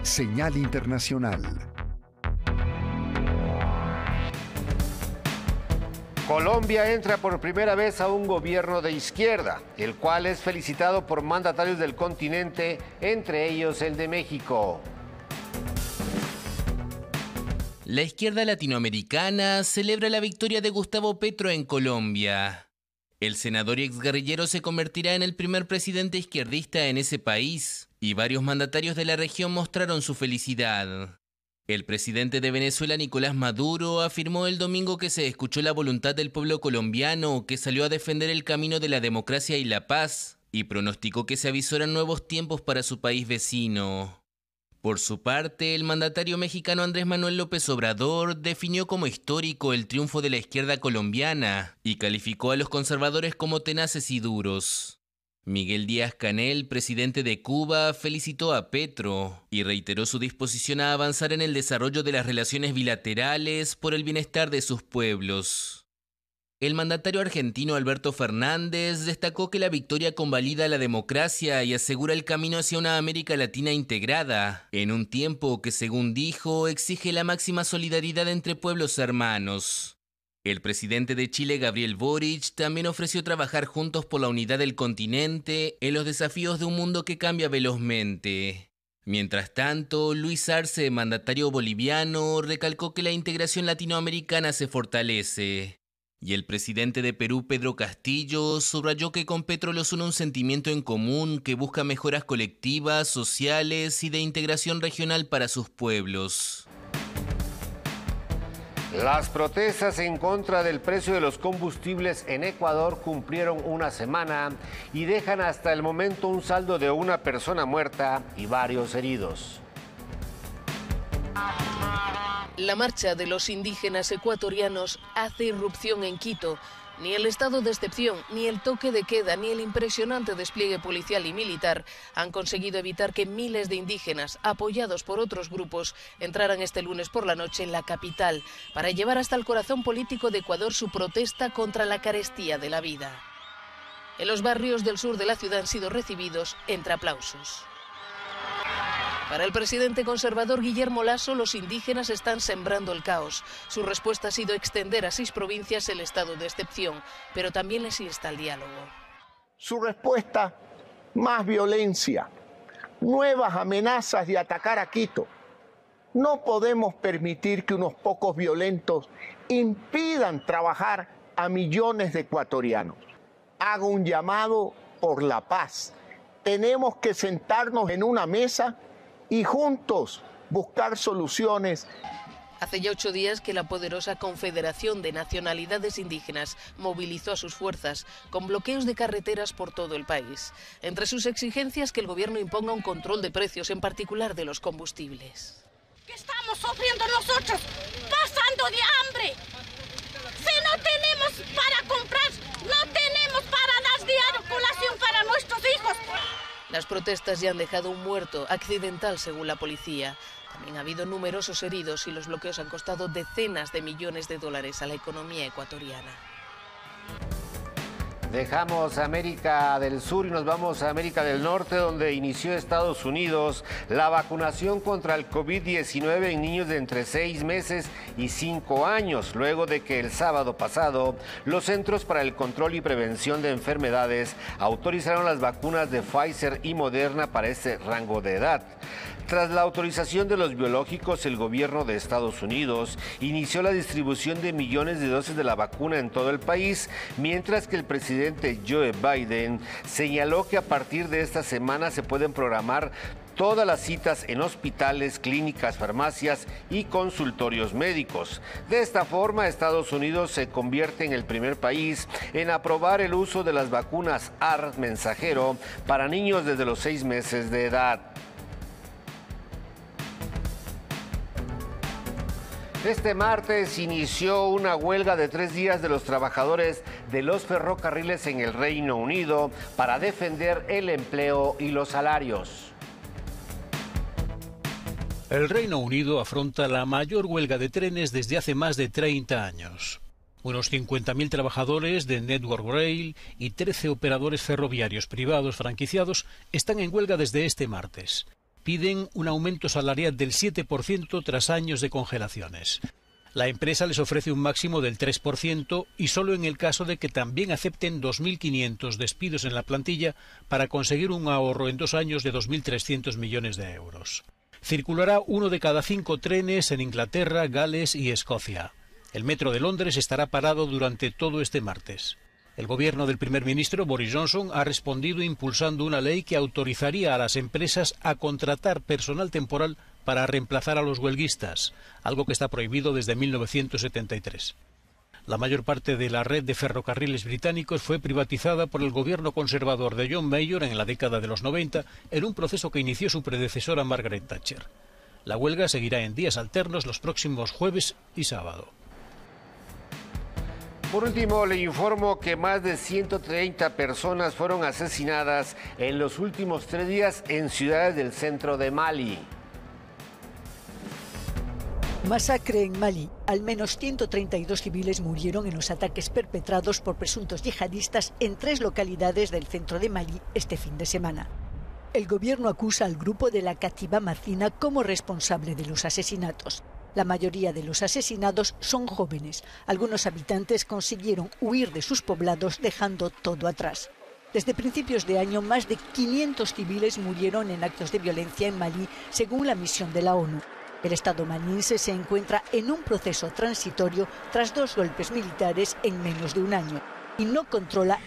Señal Internacional. Colombia entra por primera vez a un gobierno de izquierda, el cual es felicitado por mandatarios del continente, entre ellos el de México. La izquierda latinoamericana celebra la victoria de Gustavo Petro en Colombia. El senador y exguerrillero se convertirá en el primer presidente izquierdista en ese país, y varios mandatarios de la región mostraron su felicidad. El presidente de Venezuela, Nicolás Maduro, afirmó el domingo que se escuchó la voluntad del pueblo colombiano, que salió a defender el camino de la democracia y la paz, y pronosticó que se avisoran nuevos tiempos para su país vecino. Por su parte, el mandatario mexicano Andrés Manuel López Obrador definió como histórico el triunfo de la izquierda colombiana y calificó a los conservadores como tenaces y duros. Miguel Díaz-Canel, presidente de Cuba, felicitó a Petro y reiteró su disposición a avanzar en el desarrollo de las relaciones bilaterales por el bienestar de sus pueblos. El mandatario argentino Alberto Fernández destacó que la victoria convalida la democracia y asegura el camino hacia una América Latina integrada, en un tiempo que, según dijo, exige la máxima solidaridad entre pueblos hermanos. El presidente de Chile, Gabriel Boric, también ofreció trabajar juntos por la unidad del continente en los desafíos de un mundo que cambia velozmente. Mientras tanto, Luis Arce, mandatario boliviano, recalcó que la integración latinoamericana se fortalece. Y el presidente de Perú, Pedro Castillo, subrayó que con Petro los une un sentimiento en común que busca mejoras colectivas, sociales y de integración regional para sus pueblos. Las protestas en contra del precio de los combustibles en Ecuador cumplieron una semana y dejan hasta el momento un saldo de una persona muerta y varios heridos. La marcha de los indígenas ecuatorianos hace irrupción en Quito. Ni el estado de excepción, ni el toque de queda, ni el impresionante despliegue policial y militar han conseguido evitar que miles de indígenas, apoyados por otros grupos, entraran este lunes por la noche en la capital para llevar hasta el corazón político de Ecuador su protesta contra la carestía de la vida. En los barrios del sur de la ciudad han sido recibidos entre aplausos. Para el presidente conservador Guillermo Lasso, los indígenas están sembrando el caos. Su respuesta ha sido extender a 6 provincias el estado de excepción, pero también les insta al diálogo. Su respuesta, más violencia, nuevas amenazas de atacar a Quito. No podemos permitir que unos pocos violentos impidan trabajar a millones de ecuatorianos. Hago un llamado por la paz. Tenemos que sentarnos en una mesa y juntos buscar soluciones. Hace ya 8 días que la poderosa Confederación de Nacionalidades Indígenas movilizó a sus fuerzas con bloqueos de carreteras por todo el país. Entre sus exigencias, que el gobierno imponga un control de precios, en particular de los combustibles. ¿Qué estamos sufriendo nosotros? Pasando de hambre. Si no tenemos para comprar, no tenemos para dar diario colación para nuestros hijos. Las protestas ya han dejado un muerto accidental, según la policía. También ha habido numerosos heridos y los bloqueos han costado decenas de millones de dólares a la economía ecuatoriana. Dejamos América del Sur y nos vamos a América del Norte, donde inició Estados Unidos la vacunación contra el COVID-19 en niños de entre 6 meses y 5 años, luego de que el sábado pasado los Centros para el Control y Prevención de Enfermedades autorizaron las vacunas de Pfizer y Moderna para ese rango de edad. Tras la autorización de los biológicos, el gobierno de Estados Unidos inició la distribución de millones de dosis de la vacuna en todo el país, mientras que el presidente Joe Biden señaló que a partir de esta semana se pueden programar todas las citas en hospitales, clínicas, farmacias y consultorios médicos. De esta forma, Estados Unidos se convierte en el primer país en aprobar el uso de las vacunas ARN mensajero para niños desde los 6 meses de edad. Este martes inició una huelga de 3 días de los trabajadores de los ferrocarriles en el Reino Unido para defender el empleo y los salarios. El Reino Unido afronta la mayor huelga de trenes desde hace más de 30 años. Unos 50.000 trabajadores de Network Rail y 13 operadores ferroviarios privados franquiciados están en huelga desde este martes. Piden un aumento salarial del 7% tras años de congelaciones. La empresa les ofrece un máximo del 3% y solo en el caso de que también acepten 2.500 despidos en la plantilla para conseguir un ahorro en 2 años de 2.300 millones de euros. Circulará 1 de cada 5 trenes en Inglaterra, Gales y Escocia. El metro de Londres estará parado durante todo este martes. El gobierno del primer ministro Boris Johnson ha respondido impulsando una ley que autorizaría a las empresas a contratar personal temporal para reemplazar a los huelguistas, algo que está prohibido desde 1973. La mayor parte de la red de ferrocarriles británicos fue privatizada por el gobierno conservador de John Major en la década de los 90, en un proceso que inició su predecesora Margaret Thatcher. La huelga seguirá en días alternos los próximos jueves y sábado. Por último, le informo que más de 130 personas fueron asesinadas en los últimos 3 días en ciudades del centro de Mali. Masacre en Mali. Al menos 132 civiles murieron en los ataques perpetrados por presuntos yihadistas en 3 localidades del centro de Mali este fin de semana. El gobierno acusa al grupo de la Katiba Macina como responsable de los asesinatos. La mayoría de los asesinados son jóvenes. Algunos habitantes consiguieron huir de sus poblados dejando todo atrás. Desde principios de año, más de 500 civiles murieron en actos de violencia en Malí, según la misión de la ONU. El Estado maliense se encuentra en un proceso transitorio tras 2 golpes militares en menos de un año y no controla